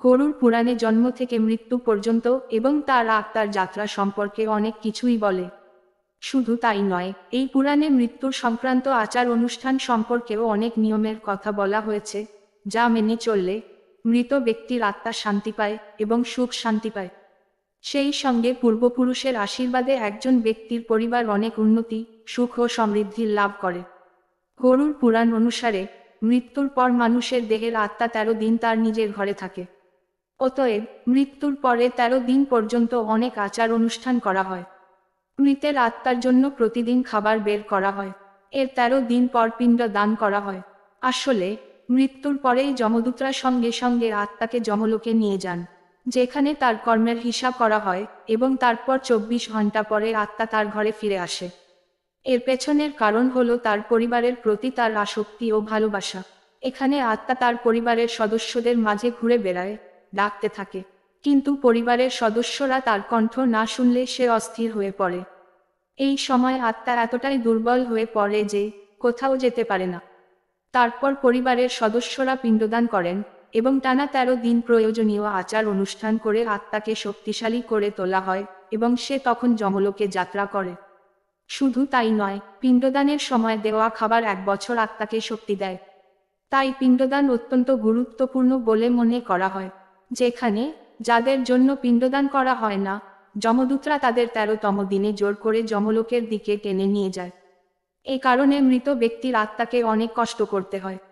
গরুড় পুরাণে জন্ম থেকে মৃত্যু পর্যন্ত এবং তার আত্মার যাত্রা সম্পর্কে অনেক কিছুই বলে। শুধু তাই নয়, এই পুরাণে মৃত্যুর সংক্রান্ত আচার অনুষ্ঠান সম্পর্কেও অনেক নিয়মের কথা বলা হয়েছে, যা মেনে চললে মৃত ব্যক্তির আত্মা শান্তি পায় এবং সুখ শান্তি পায়। সেই সঙ্গে পূর্বপুরুষের আশীর্বাদে একজন ব্যক্তির পরিবার অনেক উন্নতি, সুখ ও সমৃদ্ধির লাভ করে। গরুড় পুরাণ অনুসারে মৃত্যুর পর মানুষের দেহের আত্মা 13 দিন তার নিজের ঘরে থাকে। অতএব মৃত্যুর পরে 13 দিন পর্যন্ত অনেক আচার অনুষ্ঠান করা হয়। মৃতের আত্মার জন্য প্রতিদিন খাবার বের করা হয়। এর 13 দিন পর পিণ্ড দান করা হয়। আসলে মৃত্যুর পরেই যমদূতরা সঙ্গে সঙ্গে আত্মাকে যমলোকে নিয়ে যান, যেখানে তার কর্মের হিসাব করা হয় এবং তারপর 24 ঘন্টা পরে আত্মা তার ঘরে ফিরে আসে। এর পেছনের কারণ হলো তার পরিবারের প্রতি তার আসক্তি ও ভালোবাসা। এখানে আত্মা তার পরিবারের সদস্যদের মাঝে ঘুরে বেড়ায়, ডাকতে থাকে, কিন্তু পরিবারের সদস্যরা তার কণ্ঠ না শুনলে সে অস্থির হয়ে পড়ে। এই সময় আত্মা এতটাই দুর্বল হয়ে পড়ে যে কোথাও যেতে পারে না। তারপর পরিবারের সদস্যরা পিণ্ডদান করেন এবং টানা 13 দিন প্রয়োজনীয় আচার অনুষ্ঠান করে আত্মাকে শক্তিশালী করে তোলা হয় এবং সে তখন যমলোকে যাত্রা করে। শুধু তাই নয়, পিণ্ডদানের সময় দেওয়া খাবার 1 বছর আত্মাকে শক্তি দেয়। তাই পিণ্ডদান অত্যন্ত গুরুত্বপূর্ণ বলে মনে করা হয়। যেখানে যাদের জন্য পিণ্ডদান করা হয় না, যমদূতরা তাদের 13তম দিনে জোর করে যমলোকের দিকে টেনে নিয়ে যায়। এ কারণে মৃত ব্যক্তির আত্মাকে অনেক কষ্ট করতে হয়।